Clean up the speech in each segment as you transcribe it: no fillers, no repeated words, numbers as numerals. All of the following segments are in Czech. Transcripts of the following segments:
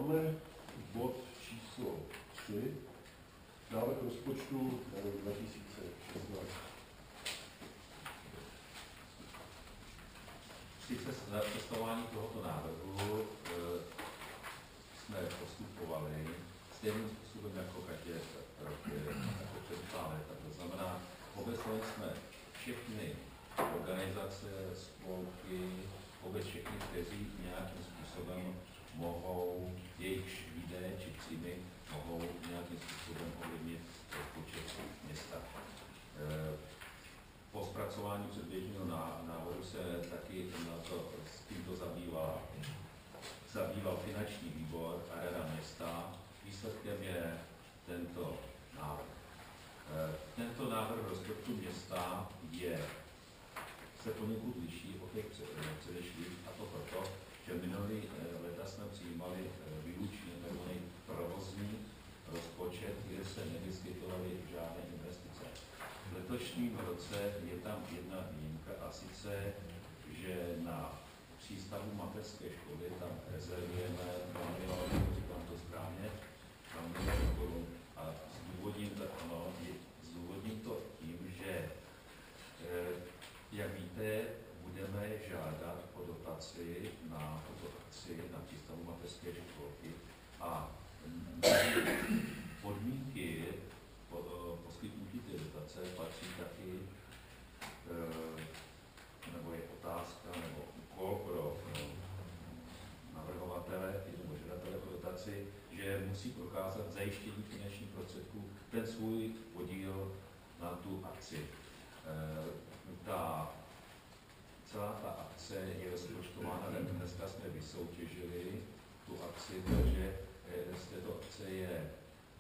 máme bod číslo 3, návrh rozpočtu na rok 2016. Sice za představování tohoto návrhu jsme postupovali stejným způsobem jako každé roky, jako předchozí léta. To znamená, obeslali jsme všechny organizace, spolky, vůbec všechny, kteří nějakým způsobem mohou, jejichž výdaje či příjmy mohou nějakým způsobem ovlivnit rozpočet města. Po zpracování předběžného návrhu se taky s tímto zabýval finanční výbor a rada města. Výsledkem je tento návrh. Tento návrh rozpočtu města se poněkud liší od těch předešlých, a to proto, že minulý leta jsme přijímali výlučně tzv. Provozní rozpočet, kde se nevyskytovaly žádné investice. V letošním roce je tam jedna výjimka, a sice, že na přístavu mateřské školy tam rezervujeme 2 miliony, říkám to správně, 2 miliony korun. A zdůvodním to tím, že, jak víte, budeme žádat o dotaci na tuto akci na přístavu mateřské školky a podmínky poskytnutí té dotace patří taky, nebo je otázka, nebo úkol pro navrhovatele nebo žadatele o dotaci, že musí prokázat zajištění finančních prostředků ten svůj podíl na tu akci. Celá ta akce je rozpočtována, dneska jsme vysoutěžili tu akci, takže z této akce je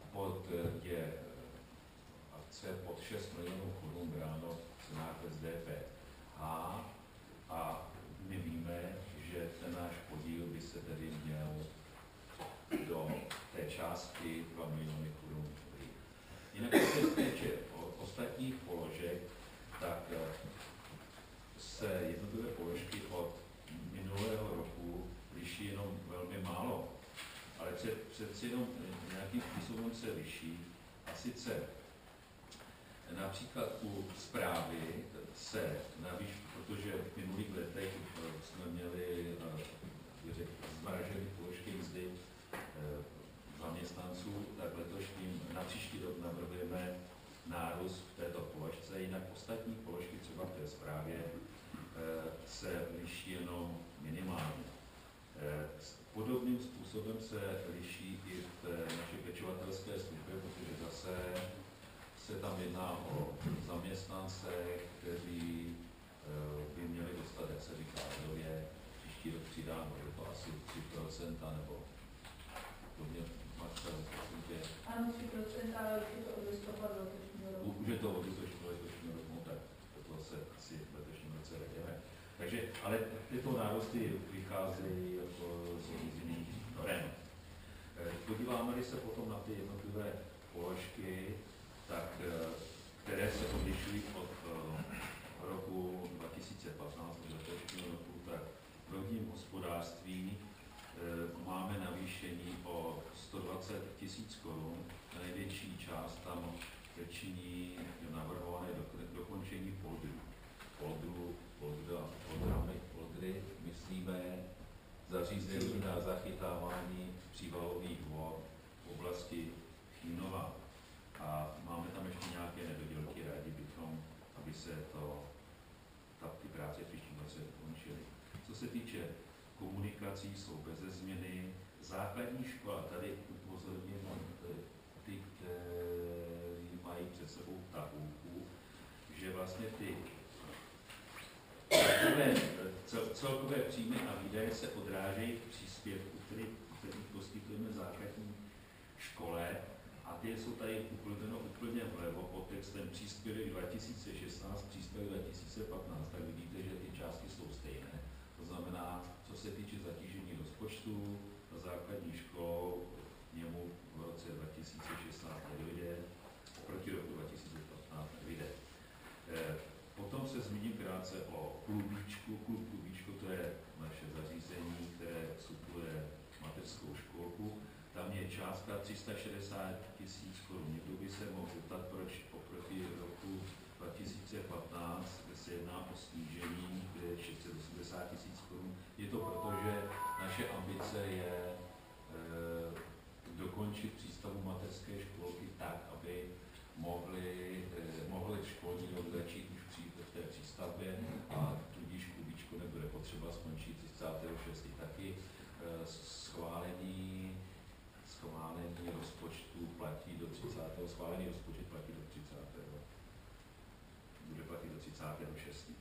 akce pod 6 milionů korun bráno z DPH a my víme, že ten náš podíl by se tedy měl do té částky 2 miliony korun vlít. Jinak co se týče ostatních položek, tak se jednotlivé položky od minulého roku liší jenom velmi málo, ale přeci jenom nějakým způsobem se liší. A sice například u správy se navíc, protože v minulých letech jsme měli zmražené položky mzdy zaměstnanců, tak letošním na příští rok navrhujeme nárůst v této položce, jinak ostatní položky třeba v té správě se liší jenom minimálně. Podobným způsobem se liší i v té naší pečovatelské službě, protože zase se tam jedná o zaměstnance, kteří by měli dostat, jak se říká, příští rok přidáno, je to asi 3% nebo hodně Marcel, prosím tě. Ano, 3%, ale už je to od listopadu letošního roku. Už je to od letošního roku, tak to se asi v letošním roce vedeme. Takže, ale tyto nárůsty vycházejí jako z jiných norem. Podíváme-li se potom na ty jednotlivé položky, tak, které se odlišují od roku 2015 do letošního roku, tak v vodním hospodářství máme navýšení o 120 000 korun. Největší část tam činí navrhované dokončení poldry, myslíme zařízení na zachytávání přívalových vod v oblasti Chýnova. A máme tam ještě nějaké nedodělky, rádi bychom, aby se ty práce v příštím roce dokončily. Co se týče komunikací, jsou beze změny. Základní škola, tady upozorním ty, kteří mají před sebou tabulku, že vlastně ty celkové příjmy a výdaje se odrážejí v příspěvku, který poskytujeme základní škole, a ty jsou tady úplně vlevo pod textem příspěvek 2016, příspěvek 2015, tak vidíte, že ty částky jsou stejné. To znamená, co se týče zatížení rozpočtu základní školou, němu v roce 2016 nedojde, oproti roku 2015 nevyjde. Potom se zmíním krátce o klubíčku. Klubíčko, to je naše zařízení, které supluje mateřskou školku. částka 360 tisíc korun. Někdo by se mohl zeptat, proč oproti roku 2015 se jedná o snížení, kde je 680 tisíc korun. Je to proto, že naše ambice je dokončit přístavu mateřské školky tak, aby mohli školní rok začít už v té přístavbě a tudíž Kubíčko nebude potřeba skončit 36. Taky schválení rozpočtu platí do 30. Schválený rozpočet platí do 30. Bude platit do 36.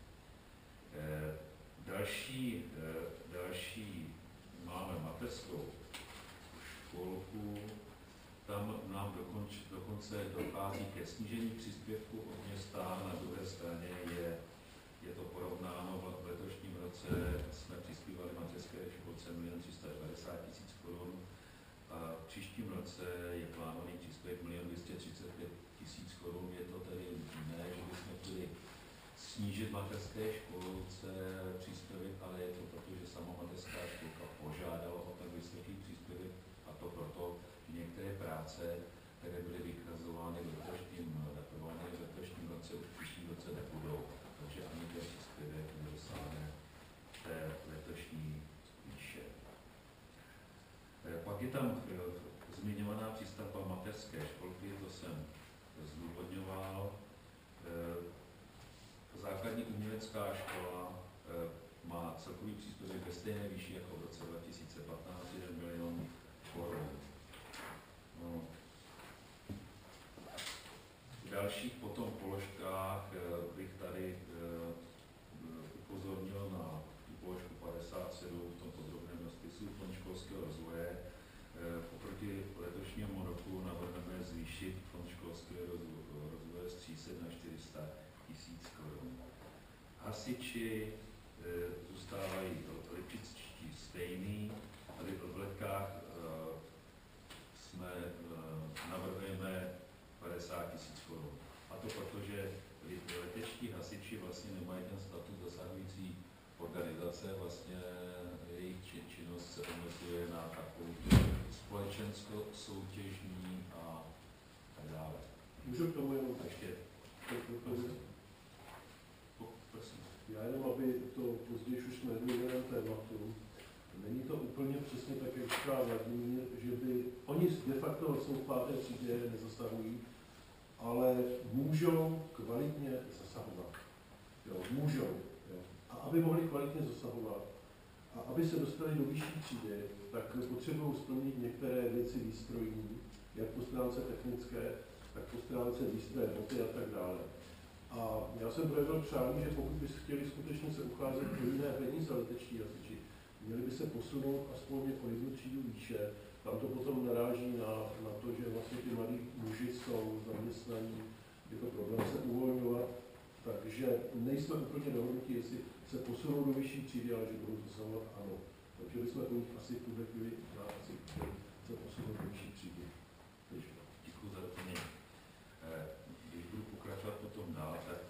Další máme mateřskou školku, tam nám dokonce dochází ke snížení příspěvku od města, na druhé straně je to porovnáno, v letošním roce jsme přispívali mateřské školce 1 390 tisíc korun, a v příštím roce je plánovaný příspěvek 1 235 tisíc korun. Je to tedy ne, že bychom chtěli snížit mateřské školce příspěvek, ale je to proto, že sama mateřská školka požádala o tak vysoký příspěvek, a to proto, že některé práce, které byly vykazovány v letošním roce, už v příštím roce nebudou. Takže ani ten příspěvek nedosáhne té letošní výše. Pak je tam zmiňovaná přístavba mateřské školky, to jsem zdůvodňoval. Základní umělecká škola má celkový příspěvek ve stejné výši jako v roce 2015, 1 milion korun. V dalších potom položkách bych tady upozornil na tu položku 57 v tom podrobném rozpisu Fond školského rozvoje. Oproti letošnímu roku navrhneme zvýšit Fond školského rozvoje z 300 na 400 tisíc korun. Hasiči zůstávají lipčičtí stejný, tady v Letkách navrhujeme 50 tisíc korun. A to proto, že letečtí hasiči vlastně nemají ten statut zasahující organizace, vlastně jejich činnost se omezuje na takovou společensko-soutěžní a tak dále. Můžu k tomu jenom ještě? Prosím. Já jenom, aby to později už jsme nevěděli tématu, není to úplně přesně tak, jak říká Vladimír, že by oni de facto jsou v 5. třídě, nezasahují, ale můžou kvalitně zasahovat. Jo, můžou. Jo. A aby mohli kvalitně zasahovat a aby se dostali do vyšší třídy, tak potřebují splnit některé věci výstrojní, jak po stránce technické, tak po stránce výstroje, boty a tak dále. A já jsem projevil přání, že pokud by chtěli skutečně se ucházet o jiné peníze letečtí hasiči, měli by se posunout aspoň o 1 třídu výše. Tam to potom naráží na to, že vlastně ty mladí muži jsou zaměstnaní, je to problém se uvolňovat. Takže nejsme úplně dohodnutí, jestli se posunou do vyšší třídy, ale že budou zasahovat ano. Takže bychom u nich asi v tuhle chvíli se posunout do vyšší třídy. Děkuji za doplnění. Když budu pokračovat potom dál, tak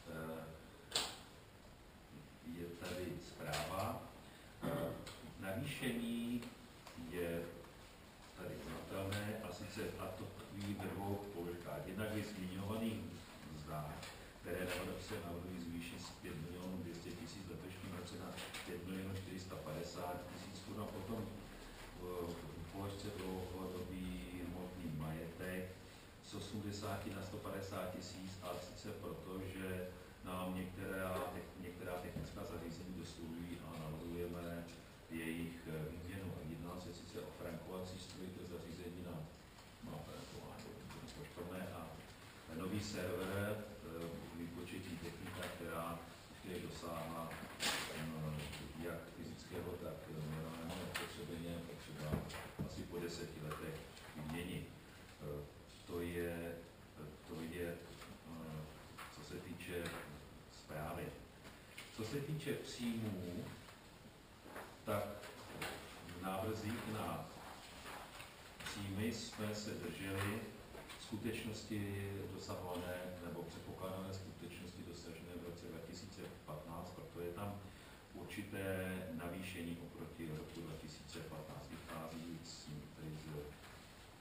je tady zpráva. Navýšení je tady znatelné, a sice a to tkví ve 2 položkách. Jednak je zmiňovaný mzdách, které se navrhují zvýšit z 5 200 000 v letošním roce na 5 450 000 a potom v položce dlouhodobý hmotný majetek z 80 na 150 000, a sice proto, že nám některá technická zařízení dosluhují a navrhujeme jejich výměnu. Jedná se sice o frankovací strojité zařízení na frankování poštovné a nový server, výpočetní technika, která chtějí dosáhnout jak fyzického, tak morálního potřebení, potřeba asi po 10 letech vyměnit. To je, co se týče zprávy. Co se týče příjmů, tak v návrzích na příjmy jsme se drželi skutečnosti dosahované nebo předpokládané skutečnosti dosažené v roce 2015, proto je tam určité navýšení oproti roku 2015. Vychází z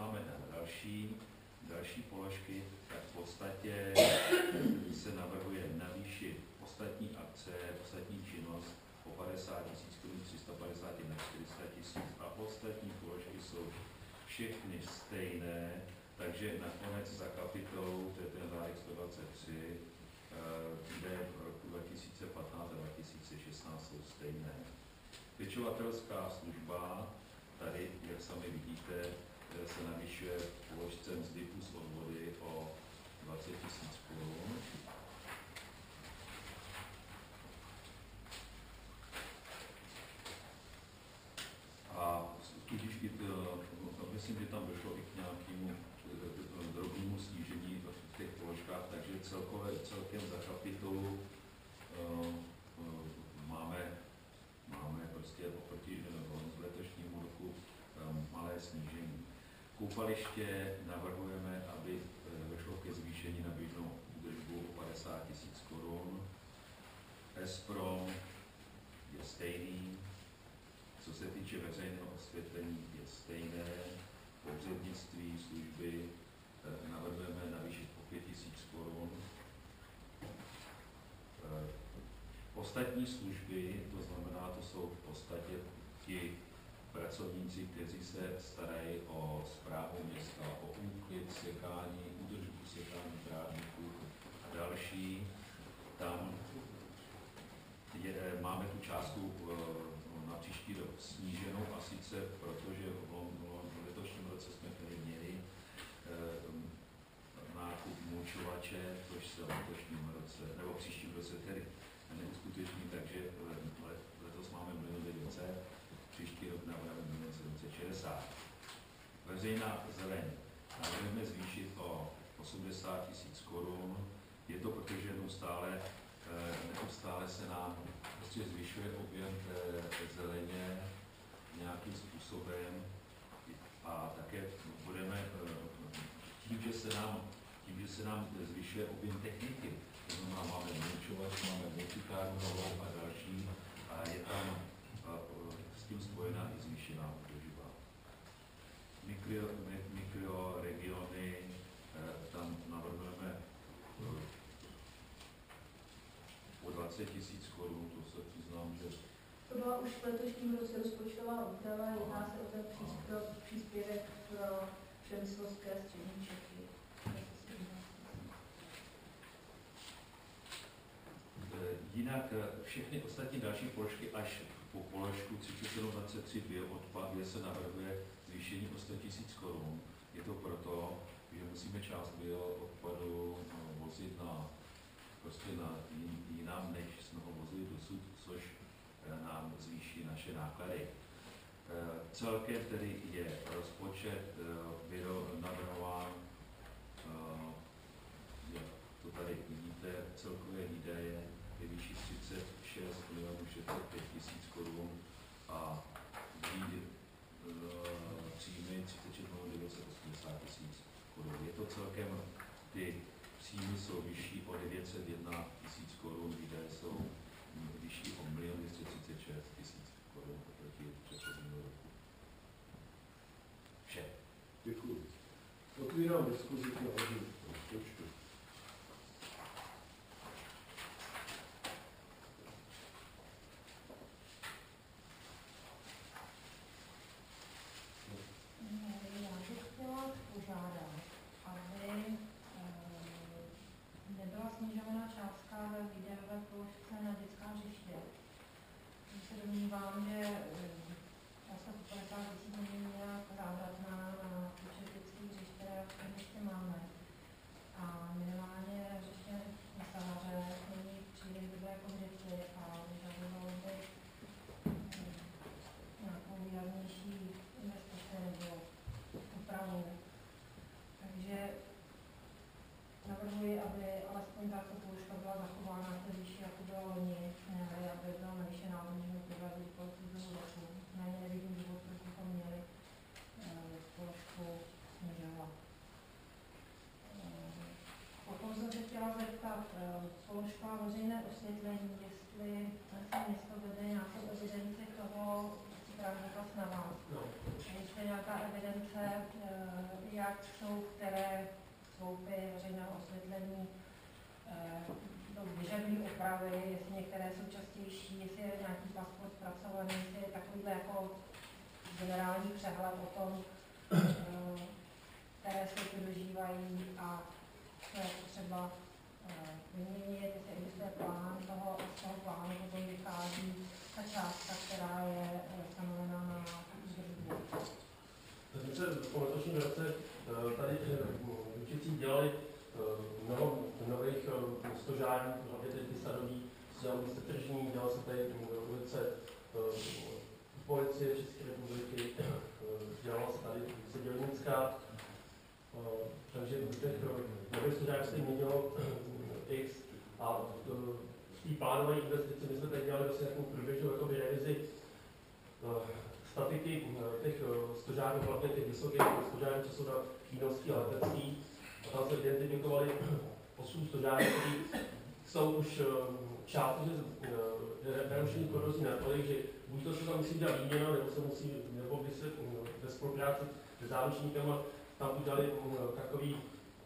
podíváme na další položky, tak v podstatě se navrhuje navýšit ostatní akce, ostatní činnost o 50 000 korun, 350 na 400 000 a ostatní položky jsou všechny stejné, takže nakonec za kapitolou, to je ten řádek 123, kde v roku 2015 a 2016 jsou stejné. Pečovatelská služba, tady, jak sami vidíte, se navyšuje v položce mzdy plus odvody o 20 000 korun. A tudíž myslím, že tam došlo i k nějakému drobnému snížení v těch položkách, takže celkem za kapitolu máme prostě oproti letošnímu roku malé snížení. Koupaliště navrhujeme, aby došlo ke zvýšení na běžnou údržbu o 50 000 korun. ESPRO je stejný. Co se týče veřejného osvětlení, je stejné. Pohřebnictví, služby navrhujeme navýšit o 5 000 korun. Ostatní služby, to znamená, to jsou v podstatě ti pracovníci, kteří se starají o správu města, o úklid, sekání, údržbu sekání trávníků a další. Tam máme tu částku na příští rok sníženou a sice protože v letošním roce jsme tady měli nákup mulčovače, což se v letošním roce, nebo v příštím roce tedy neuskuteční, takže letos máme 1 900 000, příští rok navrhujeme 1 760 000. Veřejná zeleň navrhujeme zvýšit o 80 000 korun. Je to, protože neustále se nám prostě zvyšuje objem zeleně nějakým způsobem a také budeme tím, že se nám zvyšuje objem techniky. To znamená, máme mulčovač, máme multikárnu novou a další a je tam s tím spojená i zvýšená údržba. Mikroregiony, tam navrhujeme o 20 000 korun, to se přiznám, že... To byla už v letošním roce rozpočtová úprava, jedná se o ten příspěvek pro přemyslovské střední Čechy. Jinak všechny ostatní další položky až po položku 3723 odpad, kde se navrhuje zvýšení o 100 000 korun. Je to proto, že musíme část bioodpadu vozit na jinam, než jsme ho vozili dosud, což nám zvýší naše náklady. Celkem tedy je rozpočet navrhován, jak to tady vidíte, celkové výdaje je výši 36 605 000 korun a příjmy 34 980 000 korun. Je to celkem, ty příjmy jsou vyšší o 901 000 korun, výdaje jsou vyšší o 1 236 000 korun oproti předchozímu roku. Vše. Děkuji. Otvírám diskuzi k návrhu rozpočtu. Já bych chtěla požádat, aby nebyla snižovaná částka ve výdajové položce na dětská hřiště. Já se domnívám, že částka 50 000 není nějak závratná na počet dětských hřišť, které v městě máme. jsou častější, jestli je nějaký pasport zpracovaný, jestli je takovýhle jako generální přehled o tom, které slipy dožívají a co je potřeba vyměnit, jestli existuje plán toho, a z toho plánu potom vychází ta částka, která je stanovená na údržbu. My se po letošním roce tady učící dělali mnoho nových stožárů, hlavně teď ty sadový, dělali se tržní, dělal se tady ulice policie České republiky, dělala se tady ulice Dělnická, takže těch nových stožárů se měnilo x a v té plánové investici my jsme tady dělali vlastně takovou průběžnou revizi statiky těch stožárů, hlavně těch vysokých stožárů, co jsou na Kínovský a Letecký. A tam se identifikovali 8 stožárů, kteří jsou už částečně nerušení korozí natolik, že buď to se tam musí dělat výměna, nebo by se ve spolupráci se záručníkama tam udělali takový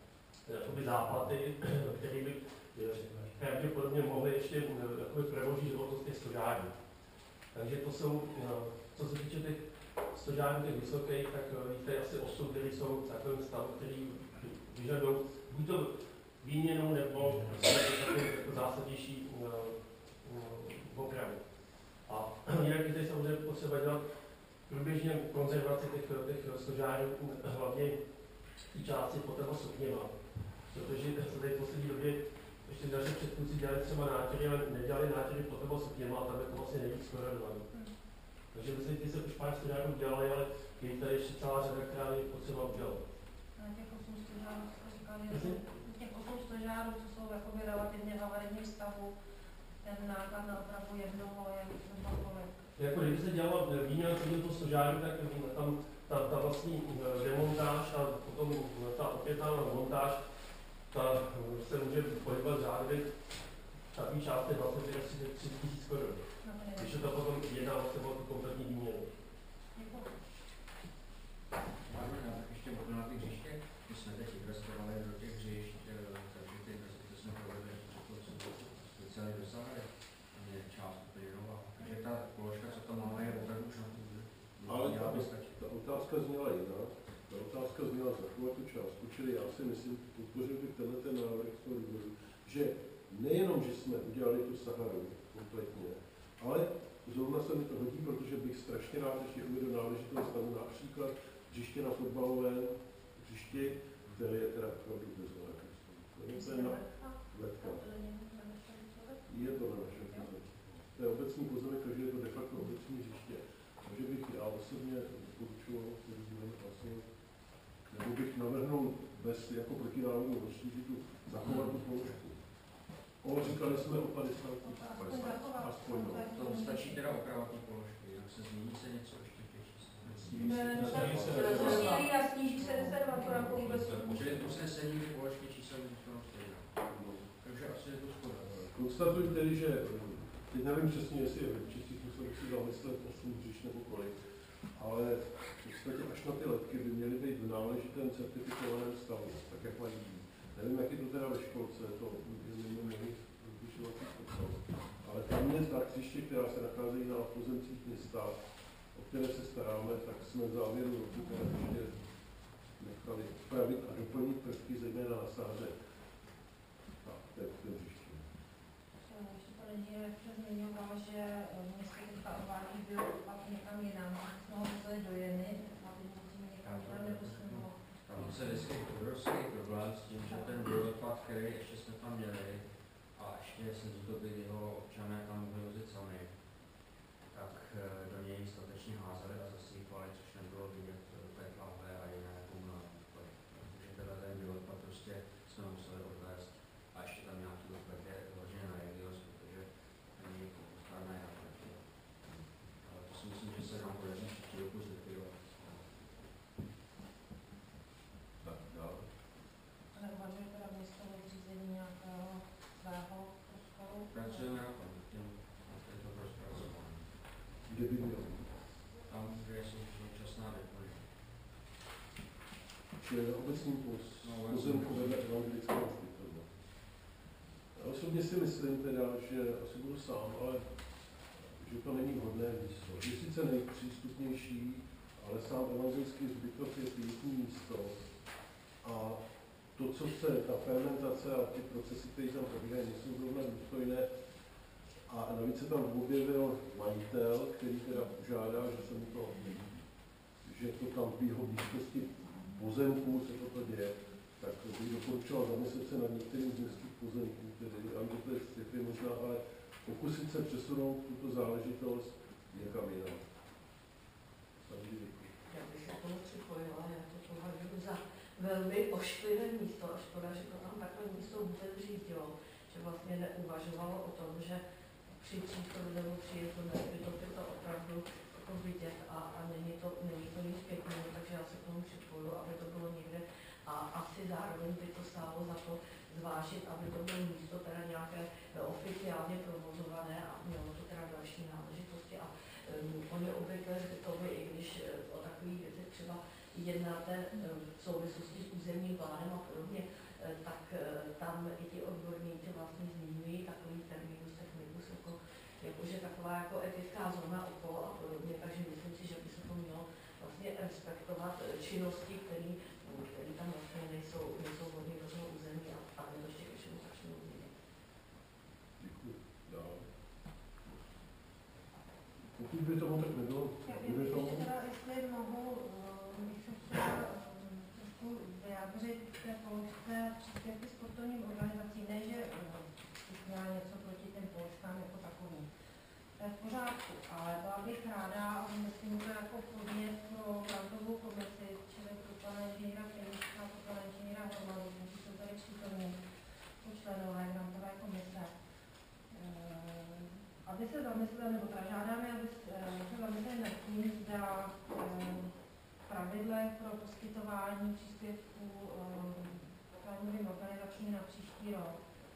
záplaty, které by pravděpodobně mohly ještě preložit životnost těch stožárů. Takže to jsou, co se týče těch stožárů, těch vysokých, tak víte asi 8, které jsou v takovém stavu, který vyžadují buď to výměnu, nebo jako zásadnější opravu. A jinak je samozřejmě potřeba dělat průběžně konzervaci těch stožárů, hlavně v části Potrava Sokněva. Protože se tady v poslední době ještě naše předchůdci dělali třeba nátěry, ale nedělali nátěry Potrava Sokněva a tam je to vlastně nejvíc korelované. Takže myslím, že se už pár stožárů dělali, ale je tady ještě celá řada, která je potřeba udělat. Na těch 8 stožárů jste říkali, že těch 8 stožárů, co jsou jakoby relativně v havarijním stavu, ten náklad na opravu jednoho je zhruba kolik? Jako kdyby se dělala výměna toho stožáru, tak tam ta vlastní demontáž a potom ta opětná montáž, ta se může pohybovat řádově takový část je 20 až 30 000 korun. Když je to potom jedná vlastně o tu kompletní výměnu. Ještě možná na ty hřiště, my jsme teď investovali do těch hřišť, takže ty investice jsme provedli, speciálně dosáhli, tam je část úplně nová. Takže ta položka, co tam máme, je opravdu už na to. Ale ta otázka zněla jiná. Ta otázka zněla zachovat tu částku, čili já si myslím, podpořil bych tenhle návrh z toho důvodu, že nejenom, že jsme udělali tu Saharu kompletně, ale zrovna se mi to hodí, protože bych strašně rád ještě uvedl náležitého stavu například hřiště na fotbalové hřiště, které je teda opravdu bez ohledu. To je na Letka. Je to na našem pozemku. To je obecní pozemek, takže je to de facto obecní hřiště. Takže bych já osobně doporučoval vlastně, nebo bych navrhnul bez jako protinávrhu rozšířit tu zachovat tu položku. Říkali jsme o 50 aspoň. To stačí teda opravovat ty položky, jak se změní se něco ještě v těch Rozšíří a sníží se 10 na vůbec. Čili usnesení ty položky čísel zůstanou stejná. Takže asi je to shoda. Konstatuji tedy, že teď nevím přesně, jestli je v čistých musel si zamyslet 8 hřišť nebo kolik, ale v podstatě až na ty letky by měly být v náležitém certifikovaném stavu, tak jak mají být. Nevím, jak je to teda ve školce, to je mimo jiných rozlišovací způsob. Ale tam je ta hřiště, která se nacházejí na pozemcích města, o které se staráme, tak jsme v závěru roku ještě nechali upravit a doplnit prvky zejména na sáře. Tak, to je v tom hřiště. Ještě to není, jak se zmiňoval, že město teďka odvádí bioodpad někam jinam. Jsme ho museli do Jeny, a teď musíme někam jinam, nebo jsme ho... Tam se vždycky obrovský problém s tím, že ten bioodpad, který ještě jsme tam měli, a ještě se zdobili jeho občané tam mohli vozit sami, tak do něj statečně házeli a zasýpali, což nebylo vidět té lahve a jiné komunální odpady. Takže ten bioodpad prostě jsme museli odvést a ještě tam nějaký odpad je vložený na Regios, protože není kompostovárna je naproti. Ale to si myslím, že se nám podaří příští roku zlikvidovat. Tak, dál. Neuvažuje teda město o zřízení nějakého svého prostoru? Pracujeme na tom, je to prostě rozhodné. Kde by měl být? Tam, kde je současná deponie. Čili na obecním pozemku vedle evangelického hřbitova. Já osobně osobně si myslím teda, že asi budu sám, ale že to není vhodné místo. Je sice nejpřístupnější, ale sám evangelický hřbitov je pietní místo a to, co se, ta fermentace a ty procesy, které tam probíhají, nejsou zrovna důstojné. A navíc se tam objevil majitel, který teda požádá, že se mu to nelíbí, že to tam v jeho blízkosti pozemků se toto děje, tak bych doporučoval zamyslet se nad některým z městských pozemků, tedy to je sci-fi možná, ale pokusit se přesunout tuto záležitost někam jinam. Já bych se tomu připojila, já to považuji za velmi ošklivé místo, a škoda, že to tam takové místo vůbec řídilo, že vlastně neuvažovalo o tom, že při příchodu nebo příjezdu by to opravdu jako vidět a není to nic pěkného, takže já se k tomu připoju, aby to bylo někde a asi zároveň by to stálo za to zvážit, aby to bylo místo teda nějaké oficiálně provozované a mělo to teda další náležitosti a oni obvykle zbytově, i když o takových věcech třeba jednáte v souvislosti s územním plánem a podobně, tak tam i ti odborníci vlastně zmiňují takový terminus technicus, jakože taková jako etická zóna okolo a podobně, takže myslím si, že by se to mělo vlastně respektovat činnosti, které tam vlastně nejsou hodně do toho území a tam je to ještě ke všemu začnou změnit. Děkuji. Dál. Pokud by tomu tak nebylo, bude tomu... Jestli mohu, bych se chtěla trošku vyjádřit k té položce příspěvky sportovním organizacím, ne, že bych měla něco proti těm položkám jako takovým. To je v pořádku, ale byla bych ráda, a myslím to jako podnět pro grantovou komisi, čili pro pana inženýra Kejníčka, pro pana inženýra Hormanu, kteří jsou tady přítomní, pro členové grantové komise, aby se zamysleli, nebo teda žádáme, aby se zamysleli nad tím, zda pravidle pro poskytování příspěvků zájmovým organizacím na příští rok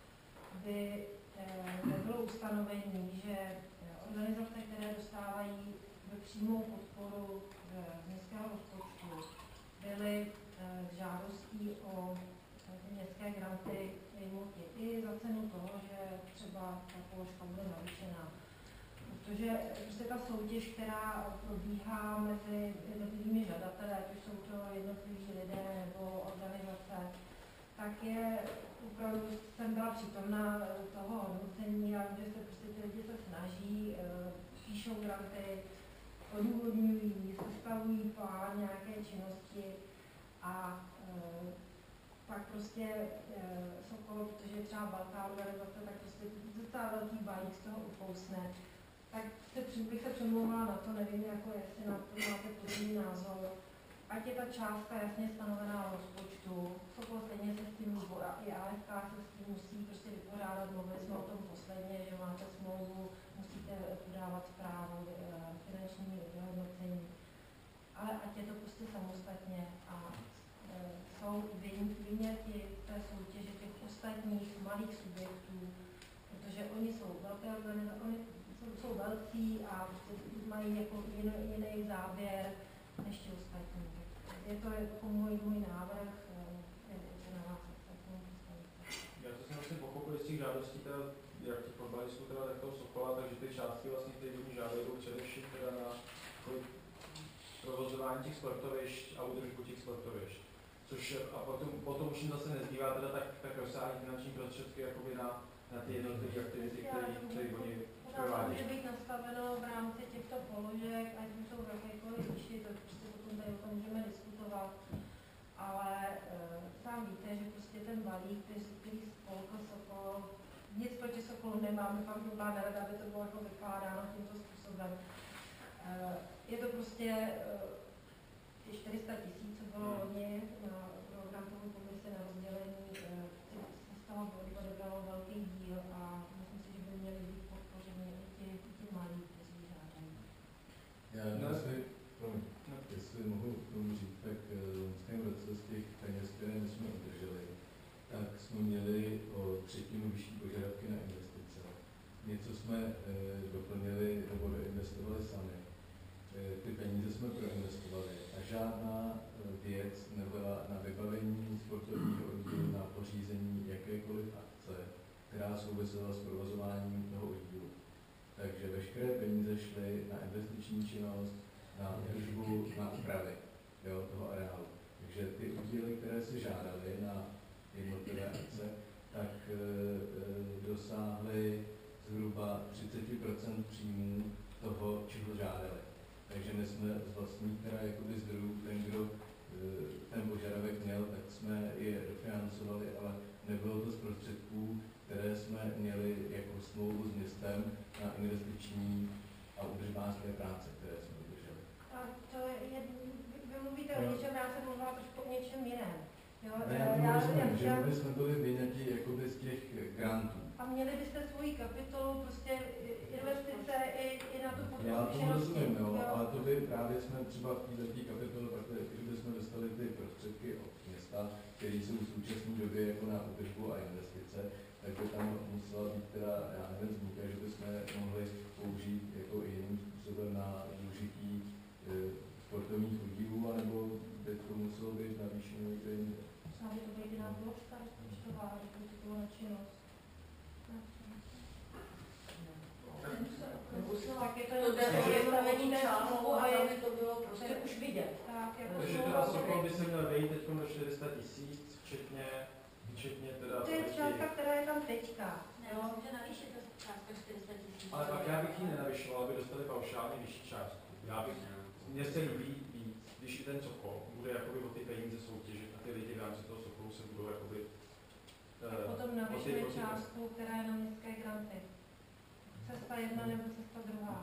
by nebylo ustanovení, že organizace, které dostávají přímou podporu z městského rozpočtu, byly žádostí o městské granty vyjmuty i za cenu toho, že třeba ta položka bude navýšená. Protože prostě ta soutěž, která probíhá mezi jednotlivými žadateli, ať už jsou to jednotliví lidé nebo organizace, tak je opravdu, jsem byla přítomna toho hodnocení a že se prostě ty lidi se snaží, píšou granty, odůvodňují, sestavují plán nějaké činnosti a pak prostě Sokol, protože je třeba velká organizace, tak prostě docela velký balík z toho ukousne. Tak bych se přemlouvala na to, nevím, jako jestli na to máte podobný názor. Ať je ta částka jasně stanovená v rozpočtu, Sokol stejně se s tím, i AFK se s tím musí prostě vypořádat, mluvili jsme o tom posledně, že máte smlouvu, musíte podávat zprávu, finanční vyhodnocení. Ale ať je to prostě samostatně a jsou vyňati té soutěže těch ostatních malých subjektů, protože oni jsou velké organizace, oni jsou velcí a prostě mají jako jiný záběr než ti ostatní. Je to jako můj návrh, je na vás, jak se tomu představíte. Já to jsem vlastně pochopil z těch žádostí, teda, jak těch fotbalistů, teda tak toho Sokola, takže ty částky vlastně, které oni žádají, jdou především teda na provozování těch sportovišť a údržbu těch sportovišť. Což a potom už jim zase nezbývá teda tak rozsáhlý finanční prostředky jakoby na ty jednotlivé aktivity, které oni provádějí. Může být nastaveno v rámci těchto položek, ať už jsou v jakékoliv výši, to prostě potom tady o tom můžeme diskutovat. Ale sám víte, že prostě ten balík, který spolkl Sokol, nic proti Sokolu nemáme, fakt byla nerada, aby to bylo jako vykládáno tímto způsobem. Je to prostě 400 000, co bylo hodně na grantovou komisi na rozdělení, se z toho odebralo velký díl a myslím si, že by měli být podpořeni i ti malí, kteří žádají. Já jestli mohu k tomu říct, tak v loňském roce z těch peněz, které my jsme udrželi, tak jsme měli o 1/3 vyšší požadavky na investice. Něco jsme doplnili nebo doinvestovali sami. Ty peníze jsme proinvestovali a žádná věc nebyla na vybavení sportovního oddílu, na pořízení jakékoliv akce, která souvisela s provozováním toho oddílu. Takže veškeré peníze šly na investiční činnost, na údržbu, na úpravy toho areálu. Takže ty oddíly, které si žádaly na jednotlivé akce, tak dosáhly zhruba 30% příjmů toho, čeho žádali. Takže my jsme z vlastních jakoby zdrojů, ten, kdo ten požadavek měl, tak jsme je dofinancovali, ale nebylo to z prostředků, které jsme měli jako smlouvu s městem na investiční a údržbářské práce, které jsme udrželi. A to je, vy mluvíte o něčem, já jsem mluvila trošku o něčem jiném. Jo, my jsme byli vyňati jakoby z těch grantů. A měli byste svoji kapitolu, prostě investice i na tu podporu Já tomu činnosti. rozumím, ale to by právě jsme třeba v této kapitole, protože kdybychom dostali ty prostředky od města, které jsou v současné době jako na údržbu a investice, tak by tam musela být teda, já nevím, zmínka, že bychom mohli použít jako i jiným způsobem na využití sportovních oddílů, anebo by to muselo být navýšené někde jinde. Možná by to být jiná položka rozpočtová, že by to bylo na činnost. Tak je to vystavení částku a aby to bylo prostě už vidět. Takže teda Sokol by se měl vejít teď do 400 000, včetně teda... To je částka, která je tam teďka. Ne, může navýšit to částka 400 000. Ale pak já bych ji nenavyšoval, aby dostali paušálně vyšší částku. Mně se líbí víc, když i ten Sokol bude jakoby o ty peníze soutěžit a ty lidi v rámci toho Sokolu se budou jakoby... Potom navyšuje částku, která je na městské granty. Cesta jedna nebo cesta druhá.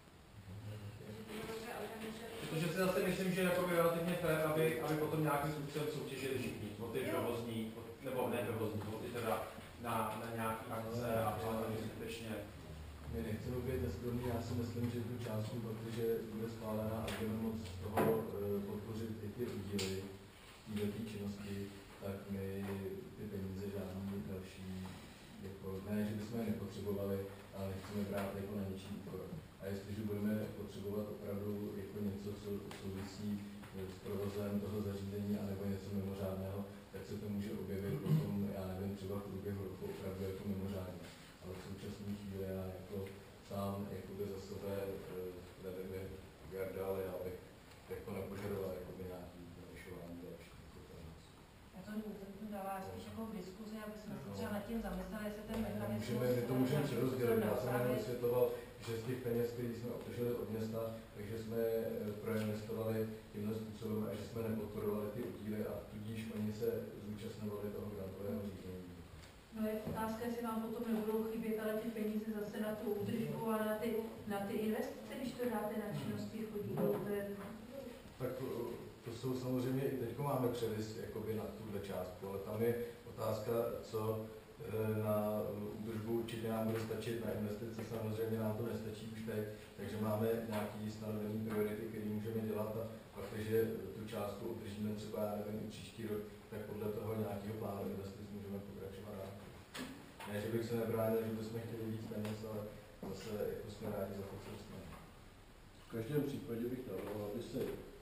Protože si zase myslím, že je relativně fér, aby potom nějakým způsobem soutěžili všichni, o ty provozní, nebo ne provozní, o ty teda na nějaké akce a že skutečně. My nechceme být neskromní, já si myslím, že tu částku, protože bude schválená a budeme moc z toho podpořit i ty oddíly té činnosti, tak my ty peníze žádný další, jako, ne, že bychom je nepotřebovali, ale nechceme brát jako na něčí úkor. A jestliže budeme potřebovat opravdu jako něco, co souvisí s provozem toho zařízení anebo něco mimořádného, tak se to může objevit potom, já nevím, třeba v průběhu roku opravdu jako mimořádně. Ale v současné chvíli já jako sám jakoby za sebe nevím, Garda, ale já bych jako nepožadoval jakoby nějaký navyšování další. Já to dala spíš jako v diskuzi, aby jsme se třeba nad tím zamysleli, jestli ten mechanismus... My to můžeme přerozdělit. Já jsem jenom vysvětloval, že z těch peněz, které jsme obdrželi od města, takže jsme proinvestovali tímhle způsobem a že jsme nepodporovali ty oddíly a tudíž oni se zúčastňovali toho grantového řízení. No je otázka, jestli vám potom nebudou chybět ale ty peníze zase na tu údržbu a na ty investice, když to dáte na činnosti chodí. Tak to jsou samozřejmě, i teď máme převis jakoby na tuhle částku, ale tam je otázka, co na údržbu určitě nám bude stačit, na investice samozřejmě nám to nestačí už teď, takže máme nějaký stanovený priority, které můžeme dělat a pak, když tu částku udržíme třeba, já nevím, i příští rok, tak podle toho nějakého plánu investic můžeme pokračovat dál. Ne, že bych se nebránil, že bychom chtěli víc peněz, ale zase jako jsme rádi za to, co jsme. V každém případě bych navrhoval, aby se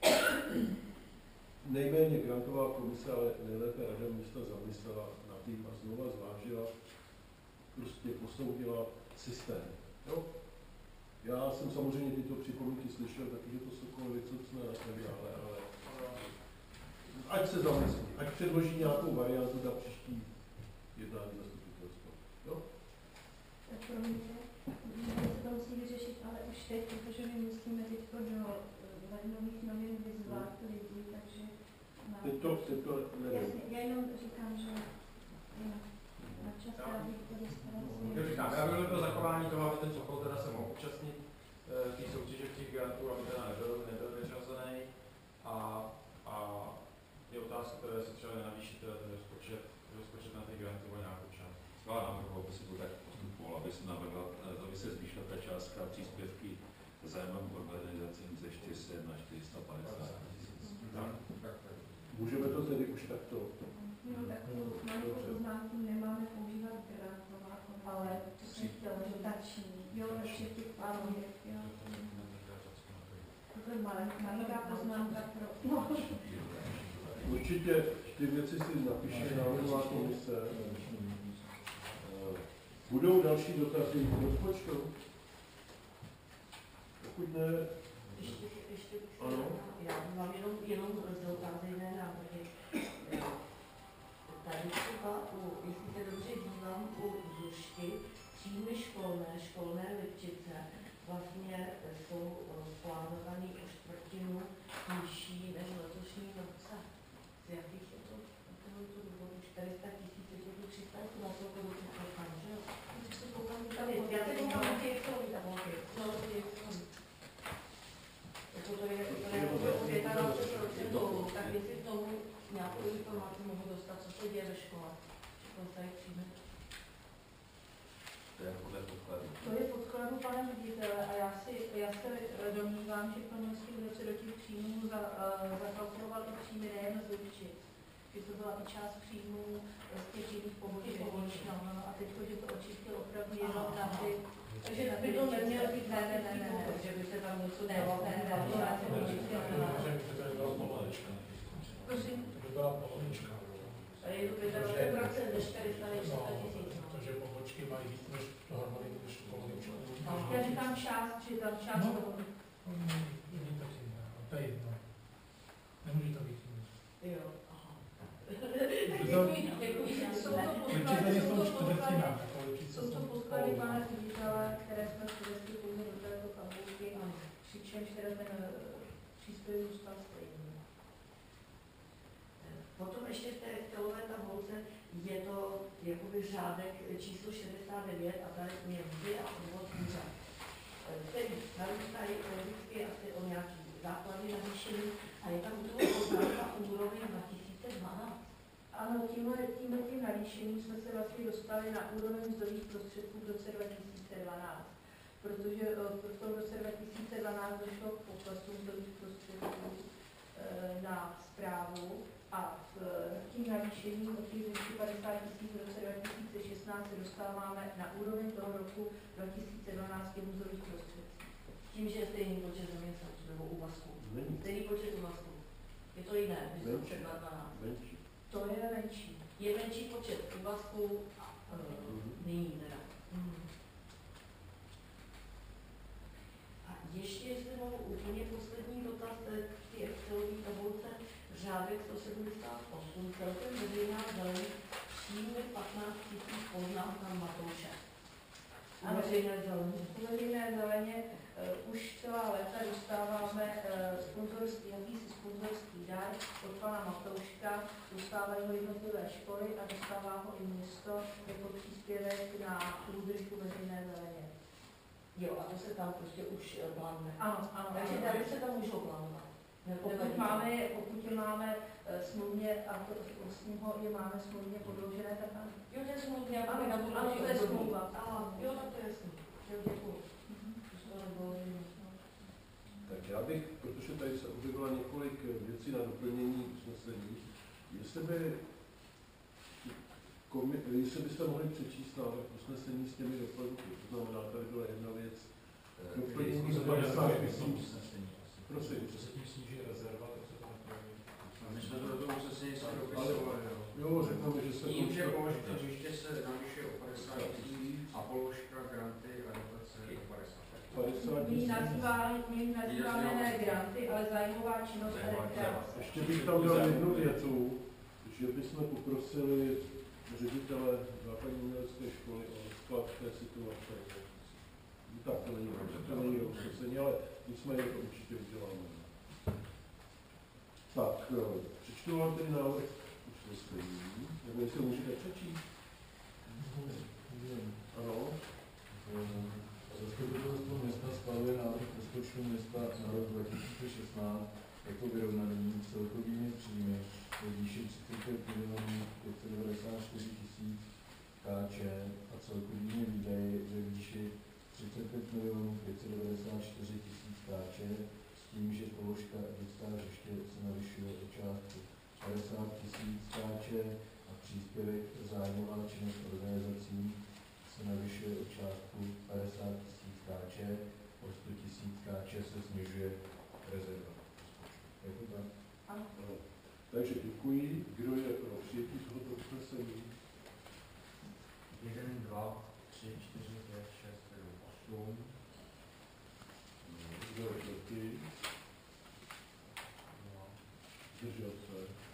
nejméně grantová komise, ale nejlépe rada města zamyslela nad tím a znova zvážila, prostě posoudila systém. Jo? Já jsem samozřejmě tyto připomínky slyšel, takže to jsou vycucné a tak dále, ale ať se zamyslí, ať předloží nějakou variantu na příští jednání zastupitelstva. Jo? Tak promiňte, se to musí vyřešit, ale už teď, protože my musíme teď do lednových novin vyzvat lidi, takže... Teď to nevím. Jasně, já jenom říkám, že na čas, abych to dostala. Já bych pro zachování toho, aby ten Sokol teda se mohl účastnit těch soutěžek těch grantů, aby teda nebyl vyřazený a je otázka, které se třeba nenavýší teda ten rozpočet na ty granty o nějakou část. Já navrhoval, aby se to tak postupovalo, aby se zvýšila ta částka příspěvky zájmovým organizacím ze 400 na 450 000. Můžeme to tedy už takto. No tak malou poznámku nemáme používat grantová, ale to jsem chtěla dotační. Jo, ve všech těch plánových, jo. To je malinká poznámka pro... No. Určitě ty věci si napíše návrhová komise. Budou další dotazy k rozpočtu? Pokud ne, Ještě ano. já mám jenom dotázené návrhy. Tady třeba, jestli se dobře dívám, u Zušky, příjmy školné Lipčice vlastně jsou plánovaný o čtvrtinu nižší než letošní roce. Z jakých je to? To důvodu 400 000, je to 300 000, na to koukám, že jo? Já se koukám na těch tabulky. No, to je 25%, tak jestli k tomu nějakou informaci mohu dostat, co se děje ve škole. To je podle podkladu. To je podkladu pana ředitele a já se domnívám, že pan ministr v roce do těch příjmů zakalkuloval i příjmy nejen z Lipčic, že to byla i část příjmů z těch jiných poboček. A teď, že to očistil opravdu jenom na ty. Takže by to nemělo být ne, že by se tam něco ne, To by byla polovnička. A je to 25% než 400 000. Protože pobočky mají víc než dohromady než polovničku. Já říkám část, že tam část toho. Není tak jiné, to je jedno. Nemůže to být jiné. Jo, aha. Jsou to podklady pana ředitele, které jsme přivezli pouze do této tabulky, přičemž teda ten příspěvek zůstal stejný. Potom ještě v té Excelové tabulce je to jakoby řádek číslo 69 a tady je mzdy a odvod úřad. Který narůstají logicky asi o nějaký základy navýšení a je tam toho poznámka úroveň 2012. Ano, tímhle navýšením jsme se vlastně dostali na úroveň mzdových prostředků v roce 2012, protože v tom roce 2012 došlo k poklesu mzdových prostředků na správu a tím navýšením od těch 250 000 v roce 2016 se dostáváme na úroveň toho roku 2012 mzdových prostředků. Tím, že je stejný počet zaměstnanců nebo úvazků. Stejný počet úvazků. Je to jiné, než to před 12. To je menší. Je menší počet úvazků nyní teda. A ještě, jestli mohu úplně poslední dotaz k té Excelové tabulce, řádek 178, celkem veřejná zeleň, příjmy 15 000 poznámka Matouše. A veřejné zeleně. Veřejné zeleně už celá léta dostáváme jakýsi sponzorský dar od pana Matouška, dostávají ho jednotlivé školy a dostává ho i město jako příspěvek na údržbu veřejné zeleně. Jo, a to se tam prostě už plánuje. Ano. Takže tady se tam můžou plánovat. Pokud je máme smluvně, a to je máme smluvně podložené, tak tam. Jo, to je smluvně, ano, to je smlouva. Jo, tak to je jasný. Děkuji. Tak já bych, protože tady se objevilo několik věcí na doplnění usnesení, jestli byste mohli přečíst návrh usnesení s těmi doplňky. To znamená, tady byla jedna věc, doplnění z 50 000. Prosím. Co se tím sníží rezerva, tak se to napraví. My jsme to do toho usnesení dopisovali. Jo, řekneme, že se tím, že položka příště se navyšuje o 50 000 a položka granty a dotace o 50 000. My nazýváme ne granty, ale zájmová činnost a rekreace. Ještě bych tam dal jednu větu, že bychom poprosili ředitele základní umělecké školy o sklad té situace. Tak to není usnesení, ale nicméně to určitě uděláme. Tak, přečtu vám ten návrh usnesení, nebo jestli ho můžete přečíst. Ano. Zastupitelstvo města schvaluje návrh rozpočtu města na rok 2016 jako vyrovnaný celkovými příjmy ve výši 35 594 000 Kč a celkovými výdaji ve výši 35 594 000 Kč s tím, že položka dětská hřiště se navyšuje o částku 50 000 Kč a příspěvek zájmová činnost organizací se navyšuje o částku 50 000 Kč, o 100 000 Kč se snižuje rezerva. Je to tak? Ano. Takže děkuji. Kdo je pro přijetí tohoto usnesení? 1, 2, 3, 3, 4, 5, 6, 7, 8. Kdo je proti? No. Zdržel se.